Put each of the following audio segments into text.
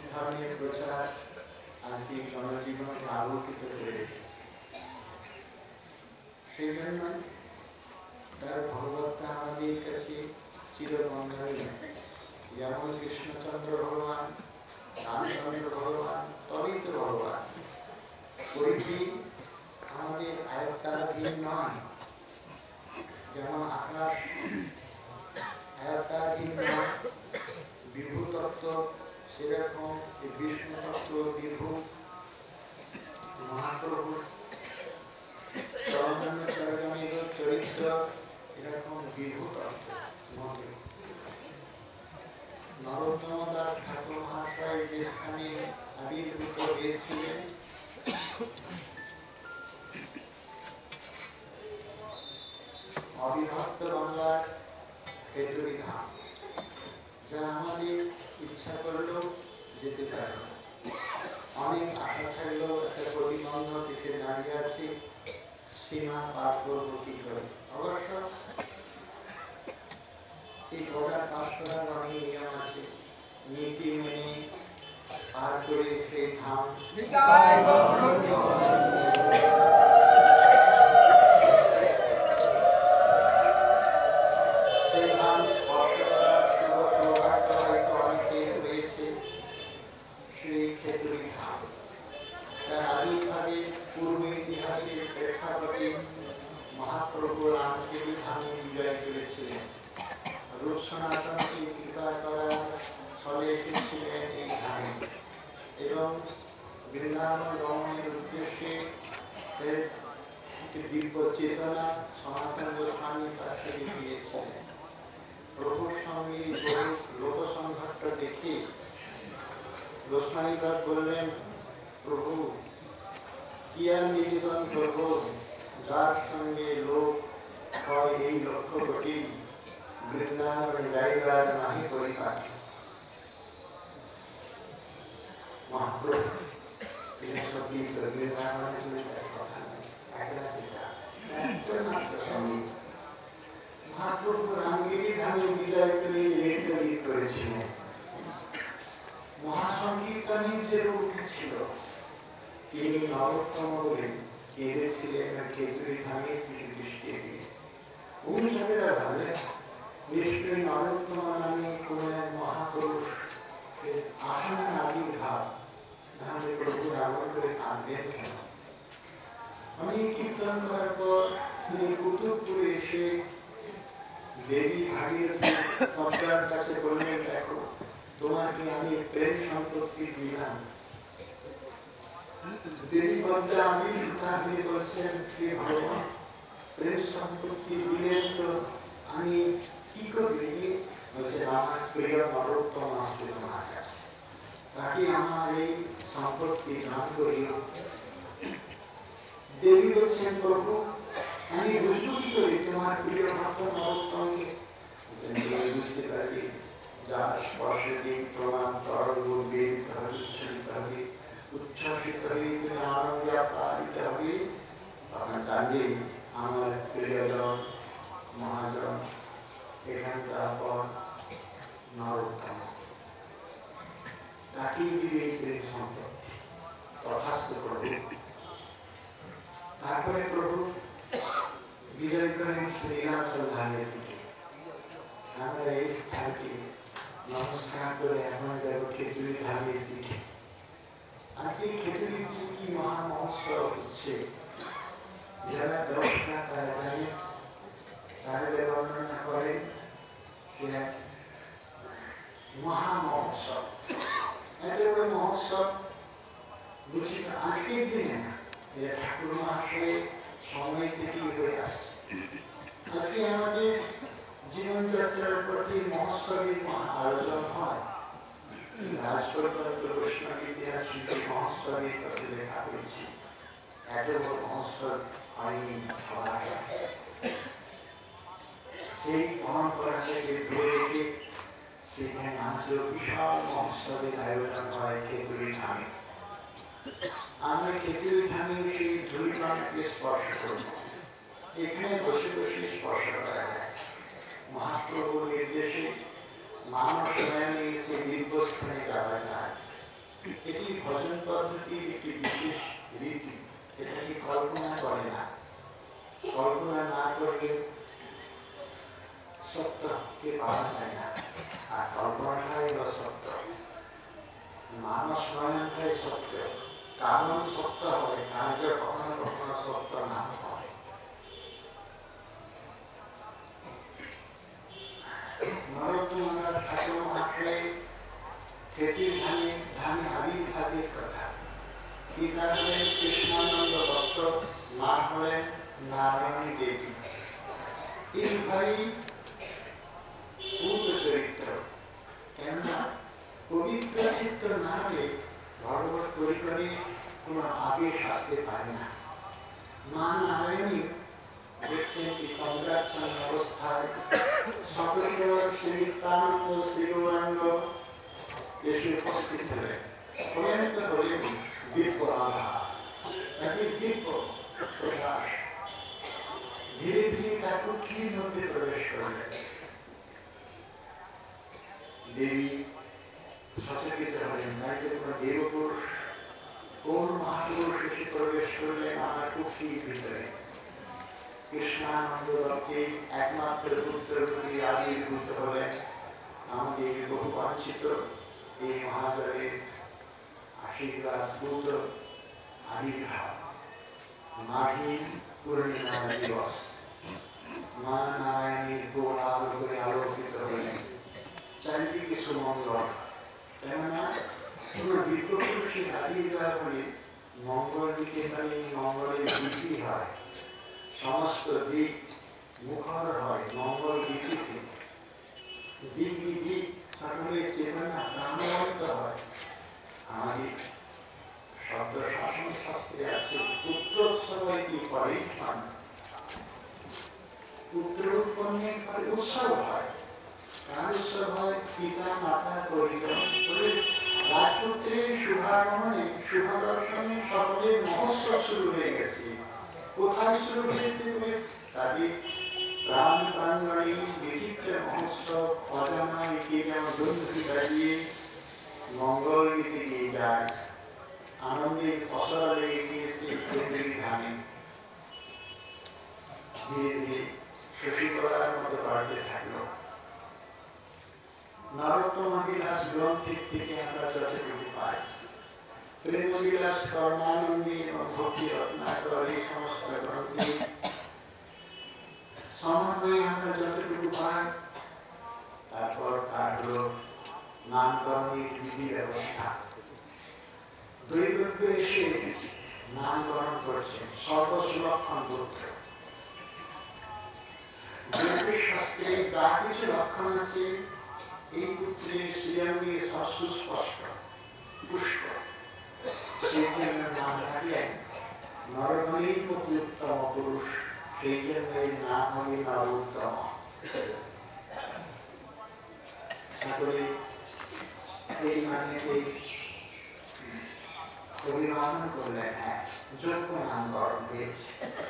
ধর্মের প্রচার আজকে জনজীবন আলোকিত করে রেখেছে। সেই জন্য তার ভগবত্তা আমাদের কাছে চিরবন্ধনীয়। যেমন কৃষ্ণচন্দ্র ভগবান, রামচন্দ্র ভগবান, তবেই তো ভগবান। পরিধি আমাদের আয়ত্তাধীন নয়, যেমন আকাশ আয়ত্তাধীন নয়, বিভু তত্ত্ব সেরকম বিষ্ণু তত্ত্ব বিভু। মহাপ্রভু চরণের চরিত্র এরকম বিভু তত্ত্ব মতে। নরোত্তম দাস ঠাকুর মহাশয় যে স্থানে আবির্ভূত হয়েছিলেন, অবিভক্ত বাংলার খেতুরি ধাম, যা আমাদের ইচ্ছা করলেও যেতে পারে না। অনেক আশা থাকলেও একটা প্রতিবন্ধ দেশে দাঁড়িয়ে আছে, সীমা পার করবো কি করে। অবশ্য এই বর্ডার পাশ করার অনেক নিয়ম আছে, নীতি মেনে পার করে সেই ধাম মহাপ্রভু রামদেবী ধামে বিজয় করেছিলেন। রূপ সনাতনকে কৃপা করার ছলে এসেছিলেন এই ধামে এবং বৃন্দাবন গমনের উদ্দেশ্যে দিব্য চেতনা সনাতন গোস্বামীর কাছ থেকে পেয়েছিলেন। প্রভুর সঙ্গে লোক সংঘর্ষ দেখে গোস্বামীবাদ বললেন, প্রভু কি আর নিবেদন করবো, যার সঙ্গে লোক হয় এই লক্ষ কোটি, বৃন্দাবনে যাইবার নাহি পরিপাটি। মহাপ্রভু মহাপ্রভু রামগিরি ধামে বিজয় করে করেছিলেন। মহাসংকীর্তনের যে রূপ ছিল, তিনি নরোত্তম বলে কেঁদেছিলেন খেজুরি ধামের দৃষ্টি দিয়ে। ভূমিষ্ঠেরা ভাবলেন নিশ্চয়ই নরোত্তম নামে কোন এক মহাপুরুষ আসন্ন আবির্ভাব, নাহলে প্রভু রাবণ করে কাঁদবেন কেন। অনেক কীর্তন করার পর তিনি কুতুবপুরে এসে দেবী ভাগীরথী পদ্মার কাছে বললেন, দেখো তোমাকে আমি প্রেম সম্পত্তি দিলাম। দেবী পদ্মা আমি বলছেন, শ্রী ভগবান প্রেম সম্পত্তি দিলেন তো আমি কি করবি? বলছেন, আমার প্রিয় নরোত্তম আসবে তোমার কাছে, তাকে আমার এই সম্পত্তি দান করিও। দেবী বলছেন, প্রভু আমি বুঝবো কি করি তোমার প্রিয় ভক্ত নরোত্তমকে? বুঝতে পারি যার স্পর্শে দিক প্রমাণ তরল বেদ উচ্ছ্বসিত হবে, উচ্ছ্বসিত হয়ে তুমি আনন্দে আপ্লাবিত হবে। তখন জানবে আমার প্রিয়জন মহাজন এখানকার পর নরোত্তম, তাকেই দিবে এই প্রেম সম্পত্তি। তথাস্থ প্রভু। তারপরে প্রভু বিজয় করেন শ্রীরাচল ধামের দিকে। আমরা এই স্থানকে নমস্কার করে এখন যাব খেজুরি ধামের দিকে। আজকে খেজুরি কি মহা মহোৎসব হচ্ছে, যারা দর্শনা তারা জানে, তারা বর্ণনা করেন মহা মহোৎসব। এত বড় মহোৎসব বুঝি আজকের দিনে না, এটা ঠাকুর মহাশয়ের সময় থেকেই হয়ে আসছে। আজকে আমাদের জীবনযাত্রার প্রতি মহোৎসবের আয়োজন হয়। রাজপ্রকল্প বৈষ্ণব ইতিহাস মহোৎসবের প্রতি লেখা হয়েছে, এত বড় মহোৎসব হয়নি সবার। সেই পরম্পরা থেকে ধরে রেখে সেখানে আজও বিশাল মহোৎসবের আয়োজন হয় খেজুরি ধামে। আমরা খেজুরি ধামে সেই ধুলিমাকে স্পর্শ করব, এখানে বসে বসে স্পর্শ করা যায়। মহাপ্রভুর নির্দেশে মানব সময়ে সেই দিব্যস্থানে যাওয়া যায়। প্রকৃতির একটি বিশেষ রীতি, এটাকে কল্পনা করে না। কল্পনা না করলে সত্যকে পাওয়া যায় না, আর কল্পনাটাই হলো সত্য। মানুষ নয়নটাই সত্য, কারণ সত্য হয়, কার্য কখনো কখনো সত্য না হয়। নরোত্তমার ঠাকুর মাত্রে খেতির ধানে আবির্ভাবের কথা। পিতা হলেন কৃষ্ণানন্দ দত্ত, মা হলেন নারায়ণী দেবী। এই ভাই পূর্ব চরিত্র, কেননা পবিত্র চিত্ত না হলে ভগবত পরিকরে কোনো আবেশ আসতে পারে না। মা নারায়ণী দেখছেন কি কমলাচ্ছন্ন অবস্থায় সকলের শ্রীনিত্যানন্দ শ্রীগৌরাঙ্গ এসে উপস্থিত হলেন। হলেন তো হলেন দিব্য আভা, তাকে দিব্য প্রকাশ। ধীরে ধীরে তার কুক্ষির মধ্যে প্রবেশ করলেন। দেবী সচকিত হলেন, তাইতে কোনো দেবপুরুষ কোন মহাপুরুষ এসে প্রবেশ করলেন আমার কুক্ষির ভিতরে। কৃষ্ণানন্দ দত্তের একমাত্র পুত্র রূপে আবির্ভূত হলেন আমাদের বহু বাঞ্ছিত এই মহাজনের আশীর্বাদ পুত্র আবির্ভাব। মাঘী পূর্ণিমা দিবস, মা নারায়ণীর গোল আলো করে আলোকিত হলেন। চারিদিকে সুমঙ্গল, কেননা কোন দিব্যপুরুষের আবির্ভাব হলে মঙ্গল দিকে হলে মঙ্গলের বৃদ্ধি হয়, সমস্ত দিক মুখর হয় মঙ্গল দিকে। দিক দিক সকলের চেতনা প্রাণবন্ত হয়। আমাদের শব্দ শাসন শাস্ত্রে আছে পুত্রোৎসব কি পরীক্ষণ, পুত্র উৎপন্নের ফলে উৎসব হয়। কার উৎসব হয়? পিতা মাতা পরিক্রম করে রাজপুত্রের শুভাগমনে শুভ দর্শনে সকলের মহোৎসব শুরু হয়ে গেছে। কোথায় শুরু হয়েছে? তাদের প্রাণ প্রাঙ্গণে বিচিত্র মহোৎসব অজানা একে যেমন বন্ধুকে দাঁড়িয়ে মঙ্গল গীতে দিয়ে যায়, আনন্দের ফসল লেগে গিয়েছে প্রকৃতির ধানে। ধীরে ধীরে শশী করার মতো বাড়তে থাকলো। নরোত্তম বিলাস গ্রন্থের থেকে আমরা যতটুকু পাই, প্রেম বিলাস কর্মানন্দী এবং ভক্তি রত্নাকর এই সমস্ত গ্রন্থে সমন্বয়ে আমরা যতটুকু পাই, তারপর তার হল নামকরণের বিধি ব্যবস্থা। দৈবজ্ঞ এসে নামকরণ করছেন সর্বসুলক্ষণ পুত্র। জ্যোতিষ শাস্ত্রে যা কিছু লক্ষণ আছে এই পুত্রের শ্রীঅঙ্গে সব সুস্পষ্ট পুষ্ট, সেই জন্য নাম থাকলেন নরগণের প্রতি উত্তম পুরুষ, সেই জন্য এর নাম হবে নরোত্তম। সকলে এই মানে এই অভিবাদন করলেন, হ্যাঁ যোগ্য নামকরণ হয়েছে।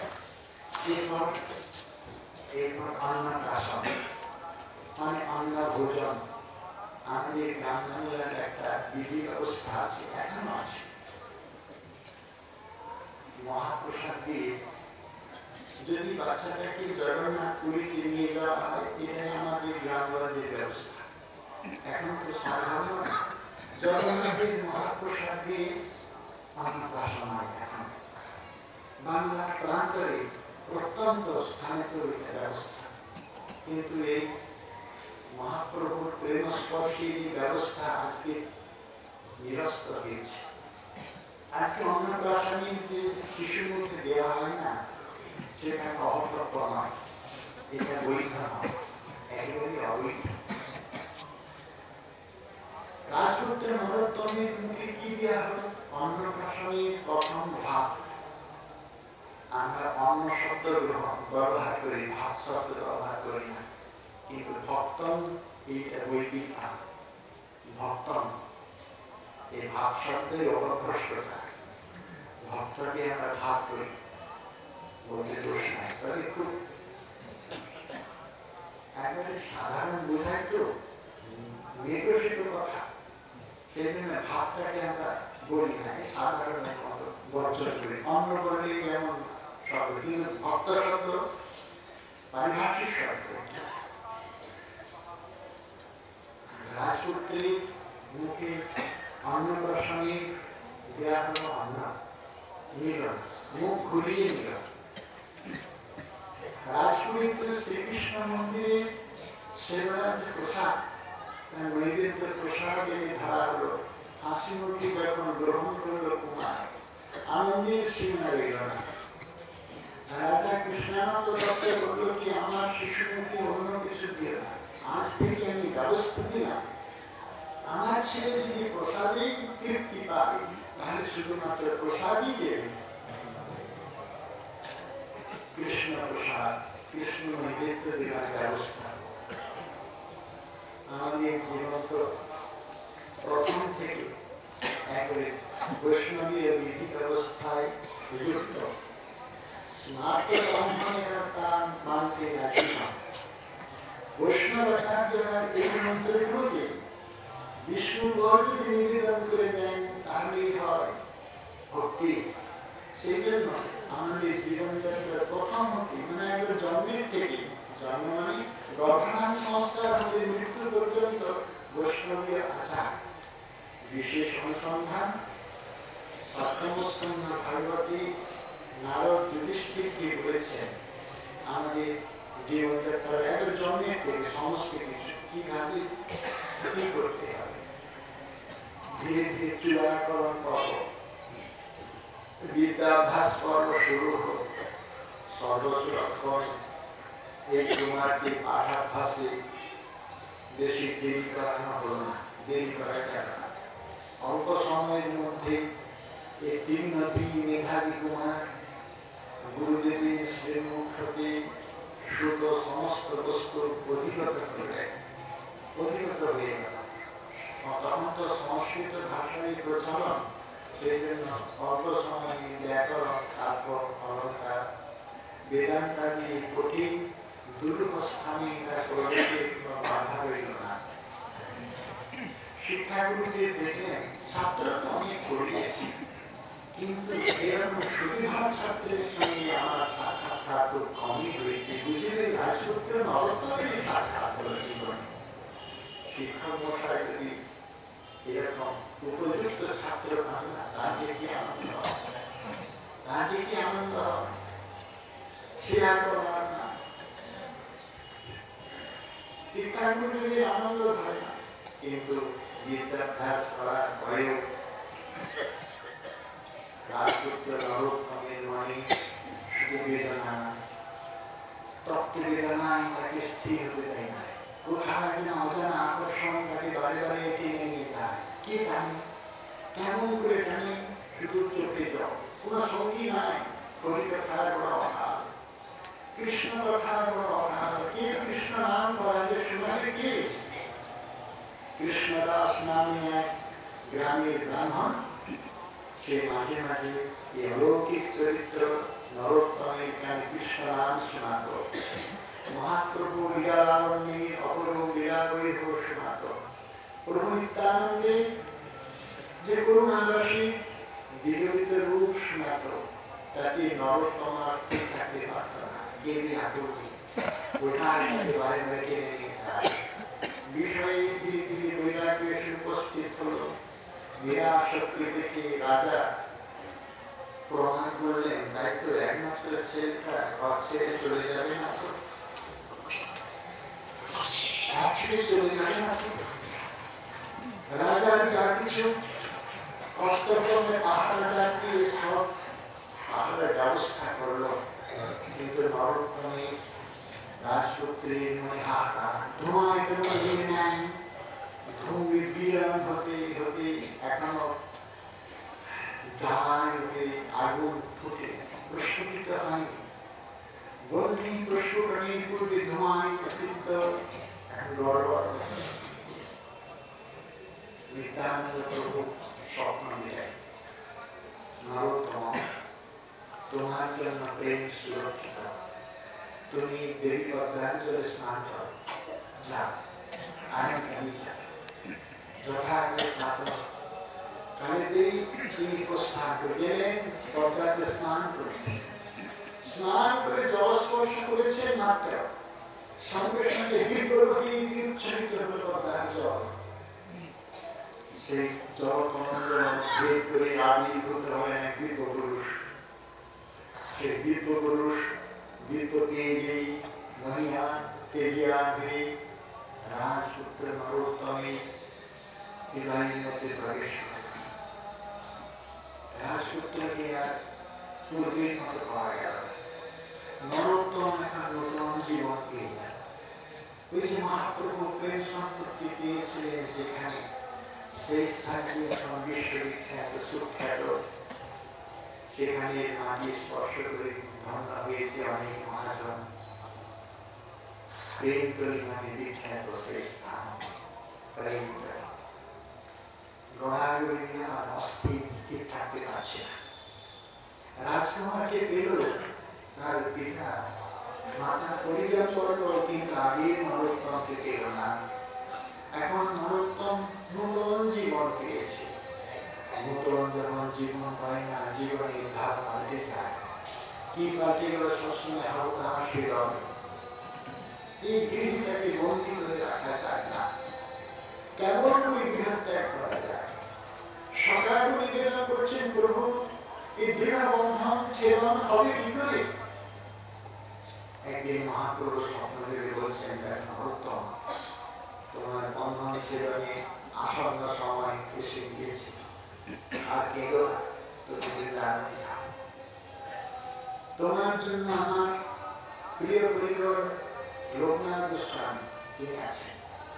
এরপর অন্নপ্রাশন মানে অন্ন ভোজন। আমাদের গ্রাম বাংলার একটা বিধি ব্যবস্থা আছে, এখনো আছে। মহাপ্রসাদ দিয়ে যদি বাচ্চাটাকে জগন্নাথ পুরীতে নিয়ে যাওয়া হয়, এটাই আমাদের গ্রামগঞ্জের ব্যবস্থা। এখন তো সাধারণ জগন্নাথের মহাপ্রসাদ দিয়ে অন্নপ্রাশন হয়। এখন বাংলার প্রান্তরে প্রত্যন্ত স্থানে তো এটা ব্যবস্থা, কিন্তু এই মহাপ্রভুর প্রেমস্পর্শী ব্যবস্থা আজকে নিরস্ত হয়েছে। আজকে অন্নপ্রাশনের যে শিশুর মধ্যে দেওয়া হয় না, সেটা অহতব্য নয়, এটা বৈধ নয়, একেবারে অবৈধ। রাজপুত্র নরোত্তমের মুখে কি দেওয়া হল? অন্নপ্রাশনের প্রথম ভাত। আমরা অন্ন শব্দ ব্যবহার করি, ভাত শব্দ ব্যবহার করি না, কিন্তু ভক্তম এইটা বৈদিক ভাব। ভক্তম এই ভাব শব্দের অপভ্রষ্টতা। ভক্তকে আমরা ভাত করি বলতে দোষ নাই, তবে খুব একেবারে সাধারণ বোঝায় তো, নেগোশিত কথা। সেই জন্য ভাতটাকে আমরা বলি না, সাধারণ বর্জন করি। অন্য বললে যেমন শব্দ, কিন্তু ভক্ত শব্দ পারিভাষিক শব্দ। রাজপুত্রীর মুখে অন্নপ্রাশনে দেওয়া হলো অন্ন, নিল, মুখ ঘুরিয়ে নিল। রাজপুরীতে শ্রীকৃষ্ণ মন্দিরে সেবার যে প্রসাদ, নৈবেদ্য প্রসাদ এনে ধরা হলো, হাসি মুখে যখন গ্রহণ করলো কুমার, আনন্দের সীমা রইল না। রাজা কৃষ্ণানন্দ দত্ত বলল কি, আমার শিশুমুখে অন্য কিছু দিও না, আজ থেকে আমি ব্যবস্থা দিলাম, আমার ছেলে যদি প্রসাদেই তৃপ্তি পায় তাহলে শুধুমাত্র প্রসাদই দেবে। কৃষ্ণ প্রসাদ, কৃষ্ণ নৈবেদ্য দেওয়ার ব্যবস্থা। আমাদের জীবন তো প্রথম থেকে একবারে বৈষ্ণবীয় বিধি ব্যবস্থায় যুক্ত। স্নাত ব্রাহ্মণেরা তা মানতে রাজি নয়। বৈষ্ণব আচার্যরা এই মন্ত্রগুলোকে বিষ্ণু গর্ভে নিবেদন করে দেন, তাহলেই হয় ভক্তি। সেই জন্য আমাদের জীবনযাত্রার প্রথম হতে, মানে একবার জন্মের থেকে, জন্ম মানে গর্ভাধান সংস্কার হতে মৃত্যু পর্যন্ত বৈষ্ণবীয় আচার। বিশেষ অনুসন্ধান সপ্তম স্কন্ধ ভাগবতী নারদ যুধিষ্ঠিরকে বলেছেন, আমাদের জীবনযাত্রার একবার জন্মের থেকে সমস্ত কিছু কিভাবে কি করতে হবে। ধীরে ধীরে চূড়াকরণ পর্ব, বিদ্যাভ্যাস পর্ব শুরু হোক। সর্বসুরক্ষণ এই কুমারকে পাঠাভ্যাসে বেশি দেরি করানো হল না, দেরি করা গেল না। অল্প সময়ের মধ্যে এই 3 নদী মেধাবী কুমার গুরুদেবের শ্রীমুখ হতে শুদ্ধ সমস্ত বস্তু অধিগত করলেন, অধিগত হয়ে গেল। তখন তো সংস্কৃত ভাষায় প্রচলন, সেই জন্য অল্প সময়ে ব্যাকরণ, কাব্য, অলঙ্কার, বেদান্তাদি কঠিন দুর্লভ স্থানে প্রবেশের কোনো বাধা রইল না। শিক্ষাগুরুদের দেখলেন ছাত্র তো অনেক পড়িয়েছি, কিন্তু এরকম সুবিধা ছাত্রের সঙ্গে আমার সাক্ষাৎকার খুব কমই হয়েছে। বুঝলে রাজপুত্র নরোত্তমের সাক্ষাৎ হল জীবনে। শিক্ষক মশাই যদি এরকম উপযুক্ত ছাত্র পান না, তার যে কি আনন্দ হয়, তার যে কি আনন্দ হয়, সে আর করবার না। শিক্ষাগুরুদের আনন্দ হয় না, কিন্তু বিদ্যাভ্যাস করার পরেও রাজপুত্র নরোত্তমের মনে শুধু বেদনা, তপ্ত বেদনায় তাকে স্থির হতে দেয় না। কোথায় কিনা অজানা আকর্ষণ তাকে বারে বারে টেনে নিয়ে যায়। কে টানে, কেমন করে টানে, শুধু চোখে যাও, কোন সঙ্গী নাই। হরিকথার বড় অভাব, কৃষ্ণ কথার বড় অভাব। কে কৃষ্ণ নাম করাবে, শোনাবে কে? কৃষ্ণদাস নামে এক গ্রামের ব্রাহ্মণ, সে মাঝে মাঝে এই অলৌকিক চরিত্র নরোত্তমের কানে কৃষ্ণ নাম শোনাত। মহাপ্রভু লীলারণ্যের অপরূপ লীলাবৈভ শোনাত। প্রভু নিত্যানন্দে যে করুণারসে বিজড়িত রূপ শোনাত, তাকে নরোত্তম স্থির থাকতে পারত না। দেবী আকুতি কোথায় তাকে বারে বারে টেনে নিয়ে যায়। বিষয়ে ধীরে ধীরে বৈরাগ্য এসে উপস্থিত হল। নিরাসক্তি দেখে রাজা প্রমাণ করলেন, তাই তো একমাত্র ছেলেটা ঘর ছেড়ে চলে যাবে না, তো চলে যাবে না। রাজার যা কিছু কষ্টক্রমে পাহাড়ে সব পাহাড়ের ব্যবস্থা করলো, কিন্তু নরোত্তমে রাজপুত্রের মনে হাহাকার, ধোঁয়ায় কোনো দিন নাই। ধূমি বিরাম হতে হতে এখনো জাহাজ হতে আগুন ফুটে প্রস্ফুটিত হয়নি। বন্ধি প্রস্ফুটনের পূর্বে ধোঁয়ায় প্রসিদ্ধ গড়বড়। নিত্যানন্দ প্রভু স্বপ্ন দিলেন, নরোত্তম, তোমার জন্য প্রেম সুরক্ষিত, তুমি দেবী পদ্মাঞ্চলে স্নান করো, যাও, আমি যথাগ্রে কালেতেই তিনি প্রস্থান করে গেলেন, পদ্মাতে স্নান করলেন। স্নান করে জল স্পর্শ করেছেন মাত্র, সঙ্গে সঙ্গে দিব্যগতি উচ্চারিত হল পদ্মার জল। সেই জল ভেদ করে আবির্ভূত হলেন এক দিব্য পুরুষ। সেই দিব্য পুরুষ দিব্য তেজেই মহিয়ান তেজিয়ান হয়ে রাজপুত্র নরোত্তমে বিবাহের মধ্যে প্রবেশ করে। রাজপুত্রকে আর পূর্বের মতো পাওয়া গেল। নরোত্তম এখন নতুন জীবন পেয়ে গেল। ওই যে মহাপ্রভু প্রেম সম্পত্তি পেয়েছিলেন সেখানে, সেই স্থানে এখন বিশ্ববিখ্যাত সুখ্যাত, সেখানে মাটি স্পর্শ করে ধন্য হয়েছে অনেক মহাজন। প্রেম করে নামে বিখ্যাত সেই স্থান প্রেম গড়াগড়ি আর অস্থির স্থির থাকতে পারছে না। রাজকুমারকে পেল, তার পিতা মাতা পরিবার করল, কিন্তু আগের নরোত্তমকে পেল না। এখন নরোত্তম নূতন জীবন পেয়েছে। নূতন যখন জীবন পায় না, জীবনের ধাপ পাল্টে যায়। কি পাল্টে গেল? সবসময় হালকা হাসি দল। এই গৃহটাকে বন্দী করে রাখা যায় না। কেমন ওই গৃহ ত্যাগ করা যায়? সকাল নিবেদন করছেন, প্রভু এই দৃঢ় বন্ধন ছেদন হবে কি করে? একদিন মহাপ্রভু স্বপ্ন ভেবে বলছেন, নরোত্তম, তোমার বন্ধন ছেদনে আসন্ন সময় এসে গিয়েছে, আর কেউ তোমার জন্য আমার প্রিয় পরিকর লোকনাথ গোস্বামী তিনি আছেন।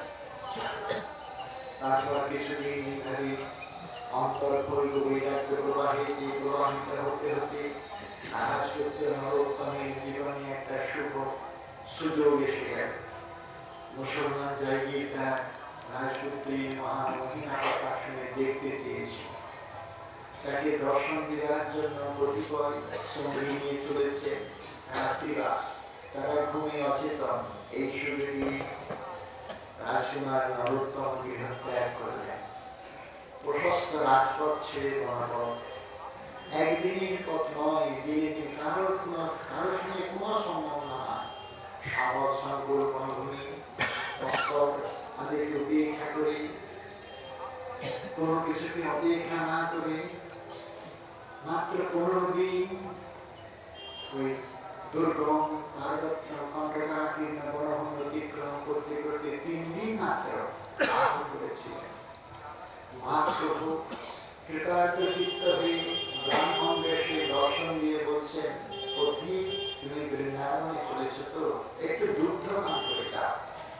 তারপর কিছুদিন এইভাবে অন্তর পরিব বৈরাগ্য প্রবাহিতে প্রবাহিত হতে হতে রাজপুত্র নরোত্তমের জীবনে একটা শুভ সুযোগ এসে গেল। মুসলমান জায়গায় তার রাজপুত্রীর মহামহিমা কথা শুনে দেখতে চেয়েছে। তাকে দর্শন দেওয়ার জন্য কতিপয় সঙ্গী নিয়ে চলেছে রাত্রিবাস। তারা ঘুমে অচেতন। এই সুযোগে রাজকুমার নরোত্তম গৃহ ত্যাগ করলেন। প্রশস্ত রাজপথ ছেড়ে মহাপথ, একদিনের পথ নয়, যেদিন কারোর সঙ্গে কোনো সম্ভাবনা নয়। সাগর সাগর বনভূমি তাদেরকে উপেক্ষা করে, কোনো কিছুকে অপেক্ষা না করে মাত্র 15 দিন ওই দুর্গম পার্বত্য কণ্টকাকীর্ণ বনভূমি অতিক্রম করতে করতে 3 দিন মাত্র পার করেছিলেন। মহাপ্রভু কৃতার্থ চিত্ত হয়ে ব্রাহ্মণ বেশে দর্শন দিয়ে বলছেন, পথি তুমি বৃন্দাবনে চলেছ তো, একটু দুগ্ধ পান করে যাও।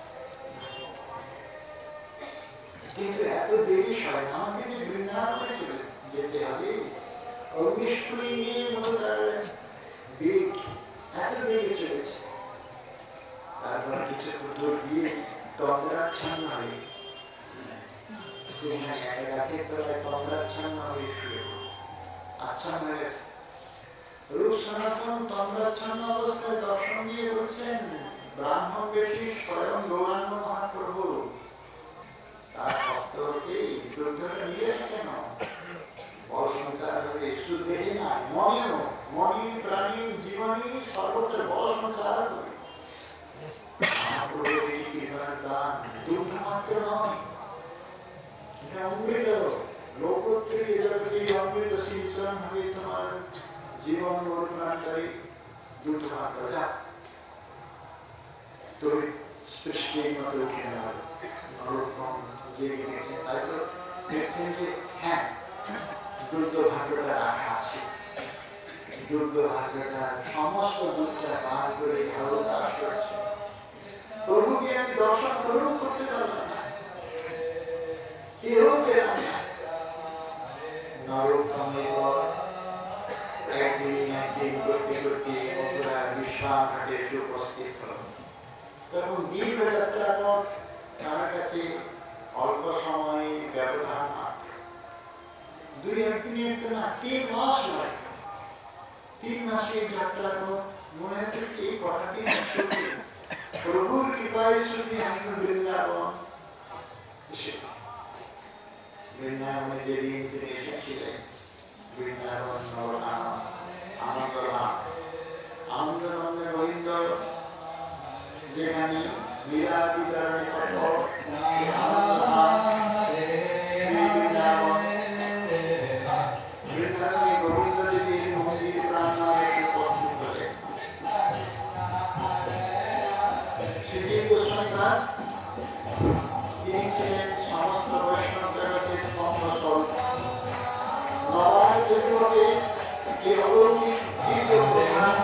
কিন্তু এত দেরি হয় না, আমাকে যে বৃন্দাবনে চলে যেতে হবে। অগ্নিস্ফুলিঙ্গে তার বেগ এত বেগে চলেছে। তারপর কিছুক্ষণ দূর দিয়ে তন্দ্রাচ্ছন্ন হয়ে সেখানে একটা গাছের তলায় তন্দ্রাচ্ছন্ন হয়ে শুয়ে আচ্ছন্ন হয়ে গেছে। রূপ সনাতন তন্দ্রাচ্ছন্ন অবস্থায় দর্শন দিয়ে বলছেন, ব্রাহ্মণ বেশি স্বয়ং গৌরাঙ্গ মহাপ্রভু, তার হস্ত হতে যুদ্ধটা নিয়েছে কেন? বল সঞ্চার হবে শুধু দেহে না, মনেও, মনে প্রাণী জীবনী সর্বত্র বল সঞ্চার হবে। মহাপ্রভুর এই কৃপার দান দুগ্ধ মাত্র নয়, এটা অমৃত। লোকোত্তর জগতে অমৃত সিঞ্চন হবে তোমার জীবন বর্ণনাকারী দুগ্ধ মাত্র। যা তবে স্পৃষ্টের মতো উঠে নেওয়ার নরোত্তম জেগে গেছেন। তাই তো দেখছেন যে হ্যাঁ, দুগ্ধ ভাগ্যটা রাখা আছে। দুগ্ধ ভাগ্যটা সমস্ত দুধটা পান করে ভালো চাষ করছে। প্রভুকে আমি দর্শন করুন করতে পারলাম না, কেউ পেলাম না। নরোত্তমের পর একদিন করতে করতে মথুরা বিশ্রাম ঘাটে উপস্থিত হল। তখন দীর্ঘ যাত্রার পথ, তার কাছে অল্প সময় ব্যবধান মাত্র। 2-1 দিনের তো না, 3 মাস নয়, 3 মাসের যাত্রার পথ। মনে হচ্ছে এই কথাটি প্রভুর কৃপায় শুধু আমি বৃন্দাবন বৃন্দাবনে যেদিন তিনি এসেছিলেন, বৃন্দাবন নবনাম আনন্দলাম আনন্দনন্দে গোবিন্দ যেখানে লীলা বিতরণে কঠোর বৃন্দাবনে গোবিন্দ দেবীর মন্দির প্রাঙ্গণে উপস্থিত হলেন। শ্রীজীব গোস্বামীনাথ তিনি ছিলেন সমস্ত বৈষ্ণব জগতের স্তম্ভস্বরূপ। নবায় দেবীকে যে অলৌকিক দিব্য প্রধান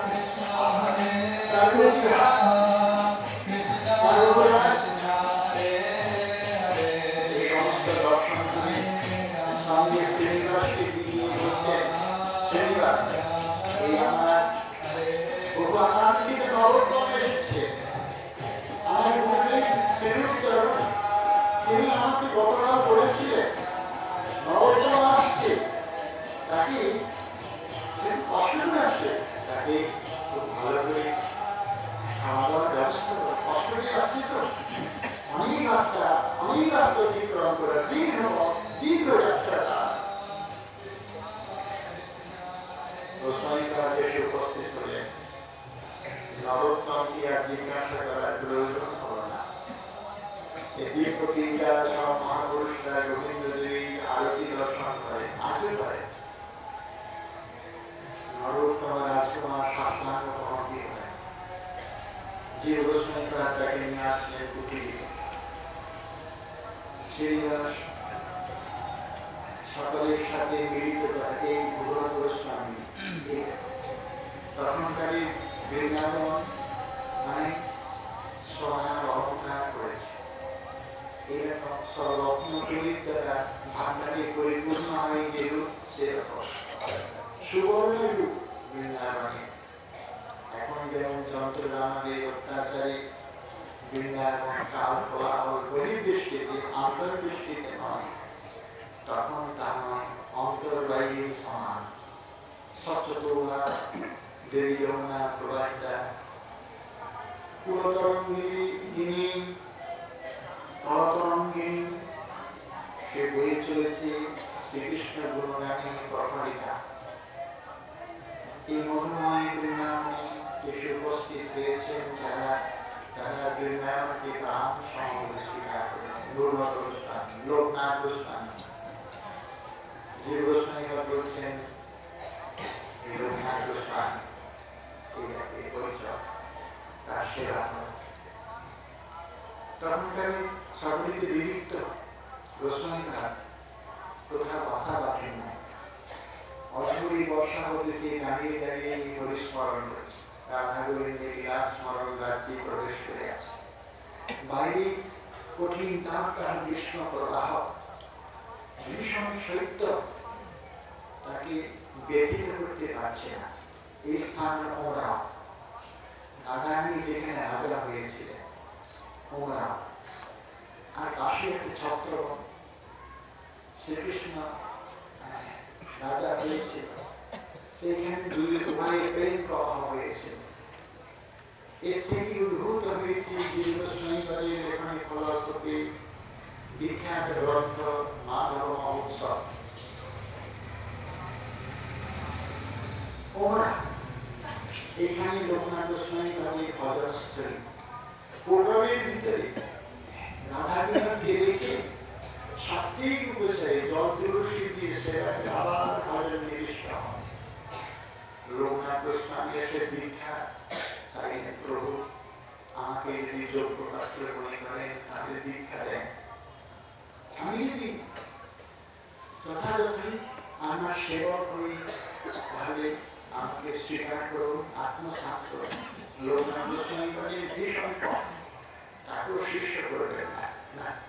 সকলের সাথে মিলিত থাকে ভগবান গোস্বামী। তখনকারী বৃন্দাবন মানে সোনার অলঙ্কার করেছে, এরকম সরত্ন তৈরির দ্বারা ভান্ডারে পরিপূর্ণ হয়ে গেল। সেরকম সুবর্ণ যুগ বৃন্দাবনে। এখন যেমন যন্ত্রদানের অত্যাচারে বৃন্দাবন কাল কোলাহল বহির্দৃষ্টিতে আন্তর্দৃষ্টিতে নয়, তখন তা নয়, অন্তর্বাহী সমান। স্বচ্ছতোলা দেবী যমুনা প্রবাহিতা পুরতরঙ্গিনী তরতরঙ্গিনী, সে বয়ে চলেছে শ্রীকৃষ্ণ গুণগানে প্রফলিতা। এই মধুময় বৃন্দাবনে এসে উপস্থিত হয়েছেন যারা তারা বৃন্দাবনকে প্রাণ সমবলে স্বীকার করেছেন। গৌরব গোস্বামী, লোকনাথ গোস্বামী, যে গোস্বামীরা বলছেন লোকনাথ গোস্বামী পরিচয় তার সেবা করে। তখনকার সকলিতে বিবিধ গোস্বামীরা কোথাও বাসা বাঁধেন না। অঝুরি বর্ষা হতেছে দাঁড়িয়ে দাঁড়িয়ে হরিস্মরণ করেছে, রাধা গোবিন্দের লীলা স্মরণ রাজ্যে প্রবেশ করে আছে। বাইরে কঠিন তাপ তার গ্রীষ্ম প্রবাহ, ভীষণ শৈত্য তাকে ব্যথিত করতে পারছে না। এই স্থান ওমরাও, রাধারানী যেখানে রাজা হয়েছিলেন ওমরাও, আর পাশে একটি ছত্রবন। শ্রীকৃষ্ণ রাজা হয়েছিল, সেখানে দুই উভয় প্রেম প্রবাহ হয়েছিল। এর থেকে উদ্ভূত হয়েছে গোস্বামীপাদের এখানে ফলকে বিখ্যাত গ্রন্থ মাধব মহোৎসব। ওমরা এখানে লোকনাথ গোস্বামীপাদের ভজনস্থলী। পোটরের ভিতরে রাধাকৃষ্ণকে রেখে সাত্বিক উপচারে জল তুলসী দিয়ে সেবাকে আবার ভজন নিবিষ্ট হয়। লোকনাথ গোস্বামী এসে দীক্ষা চাইলেন, প্রভু আমাকে যদি যোগ্য পাত্র মনে করেন তাহলে দীক্ষা দেন। আমি যদি যথাযথ আমার সেবক হই তাহলে আমাকে স্বীকার করুন, আত্মসাৎ করুন। লোকনাথ গোস্বামী ভীষণ কম, তাকেও শিষ্য করবেন না।